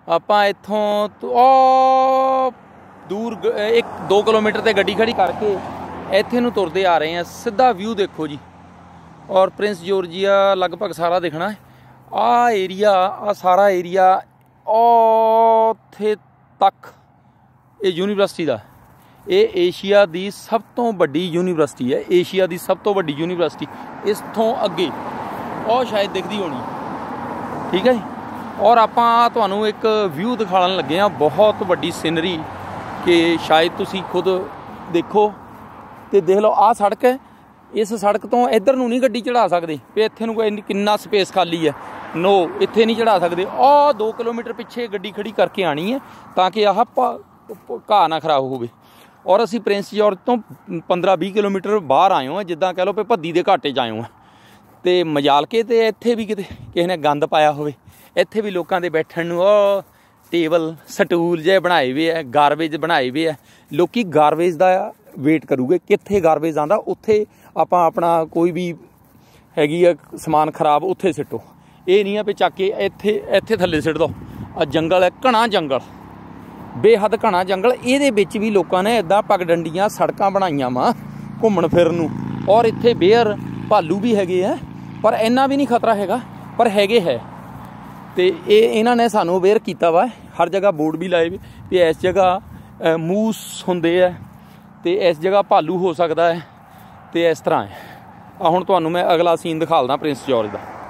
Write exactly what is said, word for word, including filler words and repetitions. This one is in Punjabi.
ਆਪਾਂ ਇੱਥੋਂ ਉਹ ਦੂਰ ਇੱਕ ਦੋ ਕਿਲੋਮੀਟਰ ਤੇ ਗੱਡੀ ਖੜੀ ਕਰਕੇ ਇੱਥੇ ਨੂੰ ਤੁਰਦੇ ਆ ਰਹੇ ਹਾਂ। ਸਿੱਧਾ ਵਿਊ ਦੇਖੋ ਜੀ, ਔਰ ਪ੍ਰਿੰਸ ਜੋਰਜੀਆ ਲਗਭਗ ਸਾਰਾ ਦਿਖਣਾ ਹੈ। ਆਹ ਏਰੀਆ, ਆਹ ਸਾਰਾ ਏਰੀਆ ਉੱਥੇ ਤੱਕ ਇਹ ਯੂਨੀਵਰਸਿਟੀ ਦਾ, ਇਹ ਏਸ਼ੀਆ ਦੀ ਸਭ ਤੋਂ ਵੱਡੀ ਯੂਨੀਵਰਸਿਟੀ ਹੈ। ਏਸ਼ੀਆ ਦੀ ਸਭ ਤੋਂ ਵੱਡੀ ਯੂਨੀਵਰਸਿਟੀ ਇਸ ਤੋਂ ਅੱਗੇ ਉਹ ਸ਼ਾਇਦ ਦਿਖਦੀ ਹੋਣੀ, ਠੀਕ ਹੈ ਜੀ। ਔਰ ਆਪਾਂ ਤੁਹਾਨੂੰ ਇੱਕ ਵਿਊ ਦਿਖਾਉਣ ਲੱਗੇ ਹਾਂ, ਬਹੁਤ ਵੱਡੀ ਸੀਨਰੀ ਕਿ ਸ਼ਾਇਦ ਤੁਸੀਂ ਖੁਦ ਦੇਖੋ ਤੇ ਦੇਖ ਲਓ। ਆਹ ਸੜਕ ਹੈ, ਇਸ ਸੜਕ ਤੋਂ ਇੱਧਰ ਨੂੰ ਨਹੀਂ ਗੱਡੀ ਚੜਾ ਸਕਦੇ ਵੀ ਇੱਥੇ ਨੂੰ ਕੋਈ ਕਿੰਨਾ ਸਪੇਸ ਖਾਲੀ ਹੈ, ਨੋ ਇੱਥੇ ਨਹੀਂ ਚੜਾ ਸਕਦੇ। ਆਹ ਦੋ ਕਿਲੋਮੀਟਰ ਪਿੱਛੇ ਗੱਡੀ ਖੜੀ ਕਰਕੇ ਆਣੀ ਹੈ ਤਾਂ ਕਿ ਆਹ ਘਾਹ ਨਾ ਖਰਾਬ ਹੋਵੇ। ਔਰ ਅਸੀਂ ਪ੍ਰਿੰਸ ਜੋਰਜ ਤੋਂ ਪੰਦਰਾਂ ਵੀਹ ਕਿਲੋਮੀਟਰ ਬਾਹਰ ਆਏ ਹਾਂ, ਜਿੱਦਾਂ ਕਹਿ ਲਓ ਵੀ ਭੱਦੀ ਦੇ ਘਾਟੇ 'ਚ ਆਏ ਹਾਂ। ਅਤੇ ਮਜਾਲ ਕੇ ਤੇ ਇੱਥੇ ਵੀ ਕਿਤੇ ਕਿਸੇ ਨੇ ਗੰਦ ਪਾਇਆ ਹੋਵੇ, ਇੱਥੇ ਵੀ ਲੋਕਾਂ ਦੇ ਬੈਠਣ ਨੂੰ ਉਹ ਟੇਬਲ ਸਟੂਲ ਜਿਹੇ ਬਣਾਏ ਵੇ ਹੈ, ਗਾਰਬੇਜ ਬਣਾਏ ਵੇ ਹੈ। ਲੋਕ ਗਾਰਬੇਜ ਦਾ ਵੇਟ ਕਰੂਗੇ, ਕਿੱਥੇ ਗਾਰਬੇਜ ਆਉਂਦਾ ਉੱਥੇ ਆਪਾਂ ਆਪਣਾ ਕੋਈ ਵੀ ਹੈਗੀ ਆ ਸਮਾਨ ਖਰਾਬ ਉੱਥੇ ਸਿੱਟੋ। ਇਹ ਨਹੀਂ ਆ ਵੀ ਚੱਕ ਕੇ ਇੱਥੇ ਇੱਥੇ ਥੱਲੇ ਸਿੱਟ ਦੋ। ਆ ਜੰਗਲ ਹੈ, ਘਣਾ ਜੰਗਲ, ਬੇਹੱਦ ਘਣਾ ਜੰਗਲ। ਇਹਦੇ ਵਿੱਚ ਵੀ ਲੋਕਾਂ ਨੇ ਇੱਦਾਂ ਪਗਡੰਡੀਆਂ ਸੜਕਾਂ ਬਣਾਈਆਂ ਵਾ ਘੁੰਮਣ ਫਿਰਨ ਨੂੰ। ਔਰ ਇੱਥੇ ਬੇਅਰ ਭਾਲੂ ਵੀ ਹੈਗੇ ਆ, ਪਰ ਇੰਨਾ ਵੀ ਨਹੀਂ ਖਤਰਾ ਹੈਗਾ, ਪਰ ਹੈਗੇ ਹੈ। ਅਤੇ ਇਹ ਇਹਨਾਂ ਨੇ ਸਾਨੂੰ ਅਵੇਅਰ ਕੀਤਾ ਵਾ। ਹਰ ਜਗ੍ਹਾ ਬੋਰਡ ਵੀ ਲਾਏ ਵੀ ਵੀ ਇਸ ਜਗ੍ਹਾ ਮੂਸ ਹੁੰਦੇ ਹੈ ਅਤੇ ਇਸ ਜਗ੍ਹਾ ਭਾਲੂ ਹੋ ਸਕਦਾ ਹੈ, ਅਤੇ ਇਸ ਤਰ੍ਹਾਂ ਹੈ। ਆ ਹੁਣ ਤੁਹਾਨੂੰ ਮੈਂ ਅਗਲਾ ਸੀਨ ਦਿਖਾਲਦਾ ਪ੍ਰਿੰਸ ਜੋਰਜ ਦਾ।